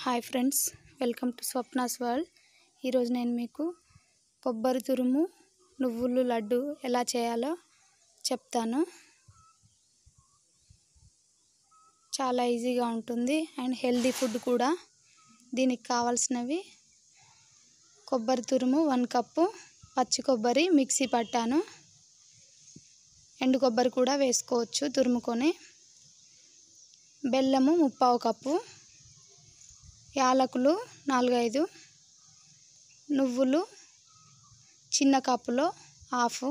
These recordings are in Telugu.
Hi friends, welcome to Swapna's world. ఈరోజు నేను మీకు కొబ్బరి తురుము నువ్వులు లడ్డు ఎలా చేయాలో చెప్తాను. చాలా ఈజీగా ఉంటుంది అండ్ హెల్దీ ఫుడ్ కూడా. దీనికి కావాల్సినవి కొబ్బరి తురుము 1 కప్పు, పచ్చి కొబ్బరి మిక్సీ పట్టాను, ఎండు కొబ్బరి కూడా వేసుకోవచ్చు తురుముకొని, బెల్లము 3/4 కప్పు, యాలకులు 4-5, నువ్వులు చిన్న కప్పులో half,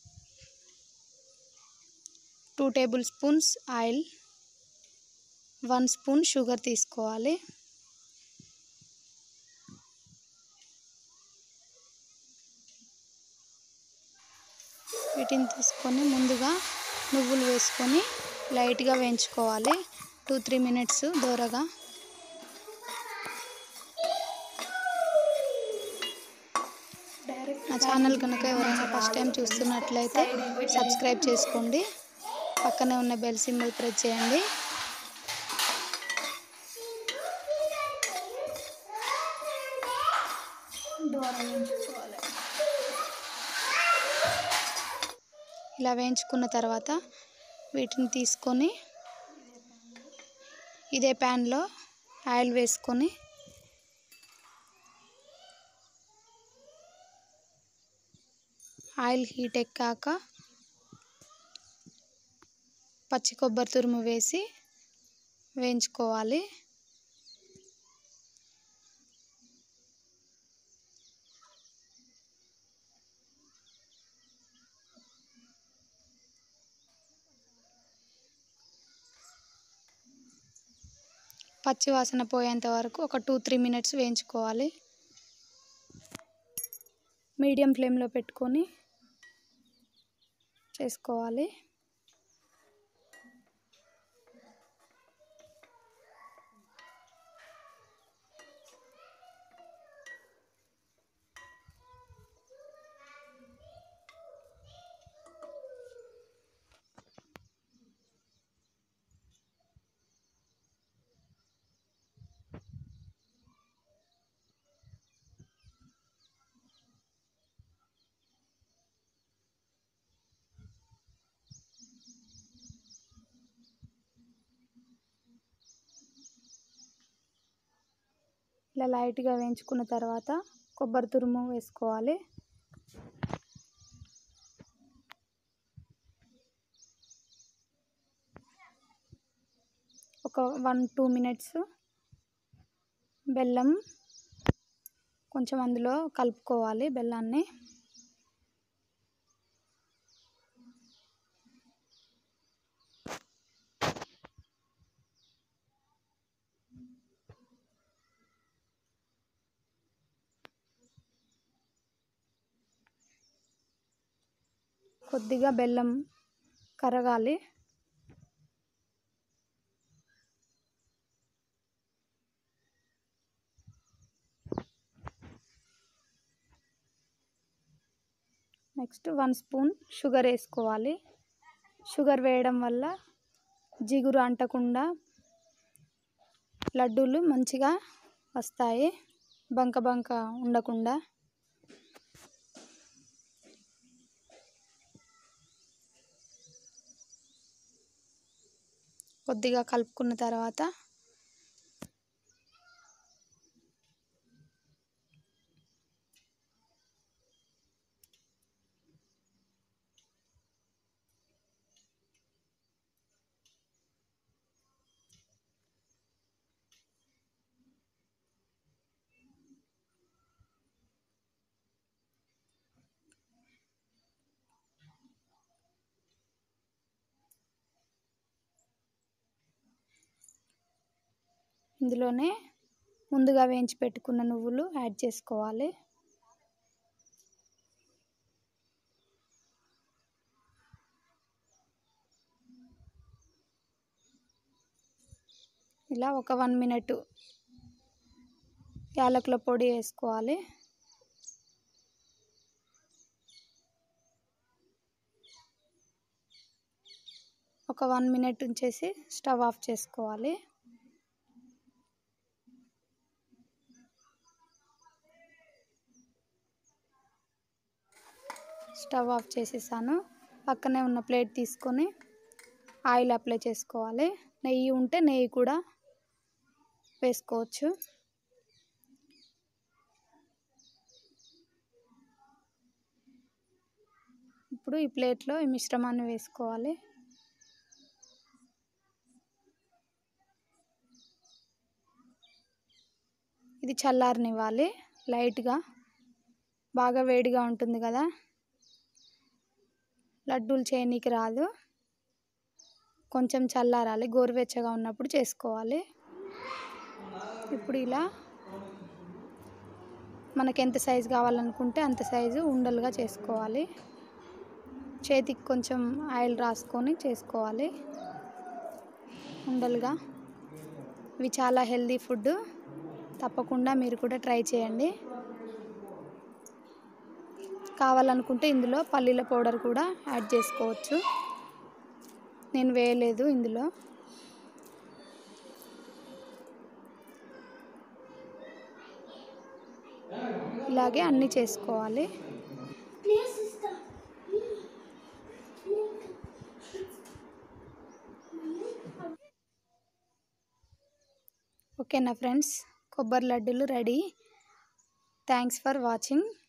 2 table spoons oil, 1 spoon sugar తీసుకోవాలి. వీటిని తీసుకొని ముందుగా నువ్వులు వేసుకొని లైట్గా వేయించుకోవాలి 2-3 మినిట్స్ దోరగా. నా ఛానల్ కనుక ఎవరైనా ఫస్ట్ టైం చూస్తున్నట్లయితే సబ్స్క్రైబ్ చేసుకోండి, పక్కనే ఉన్న బెల్ సింబల్ ప్రెస్ చేయండి. ఇలా వేయించుకున్న తర్వాత వీటిని తీసుకొని ఇదే ప్యాన్లో ఆయిల్ వేసుకొని ఆయిల్ హీట్ ఎక్కాక పచ్చి కొబ్బరి తురుము వేసి వేయించుకోవాలి. పచ్చి వాసన పోయేంత వరకు ఒక 2-3 మినిట్స్ వేయించుకోవాలి. మీడియం ఫ్లేమ్లో పెట్టుకొని చేసుకోవాలి. ఇలా లైట్గా వేయించుకున్న తర్వాత కొబ్బరి తురుము వేసుకోవాలి. ఒక 1-2 మినిట్స్ బెల్లం కొంచెం అందులో కలుపుకోవాలి. బెల్లాన్ని కొద్దిగా బెల్లం కరగాలి. నెక్స్ట్ 1 స్పూన్ షుగర్ వేసుకోవాలి. షుగర్ వేయడం వల్ల జిగురు అంటకుండా లడ్డూలు మంచిగా వస్తాయి, బంక బంక ఉండకుండా. కొద్దిగా కలుపుకున్న తర్వాత ఇందులోనే ముందుగా వేయించి పెట్టుకున్న నువ్వులు యాడ్ చేసుకోవాలి. ఇలా ఒక 1 మినిట్ యాలకుల పొడి వేసుకోవాలి. ఒక 1 మినిట్ ఉంచేసి స్టవ్ ఆఫ్ చేసుకోవాలి. స్టవ్ ఆఫ్ చేసేసాను. పక్కనే ఉన్న ప్లేట్ తీసుకొని ఆయిల్ అప్లై చేసుకోవాలి. నెయ్యి ఉంటే నెయ్యి కూడా వేసుకోవచ్చు. ఇప్పుడు ఈ ప్లేట్లో ఈ మిశ్రమాన్ని వేసుకోవాలి. ఇది చల్లారనివ్వాలి లైట్గా. బాగా వేడిగా ఉంటుంది కదా, లడ్డూలు చేయనీకి రాదు. కొంచెం చల్లారాలి, గోరువెచ్చగా ఉన్నప్పుడు చేసుకోవాలి. ఇప్పుడు ఇలా మనకి ఎంత సైజు కావాలనుకుంటే అంత సైజు ఉండలుగా చేసుకోవాలి. చేతికి కొంచెం ఆయిల్ రాసుకొని చేసుకోవాలి ఉండలుగా. ఇవి చాలా హెల్దీ ఫుడ్, తప్పకుండా మీరు కూడా ట్రై చేయండి. కావాలనుకుంటే ఇందులో పల్లీల పౌడర్ కూడా యాడ్ చేసుకోవచ్చు. నేను వేయలేదు ఇందులో. ఇలాగే అన్నీ చేసుకోవాలి. ఓకేనా ఫ్రెండ్స్, కొబ్బరి లడ్డూలు రెడీ. Thanks for watching.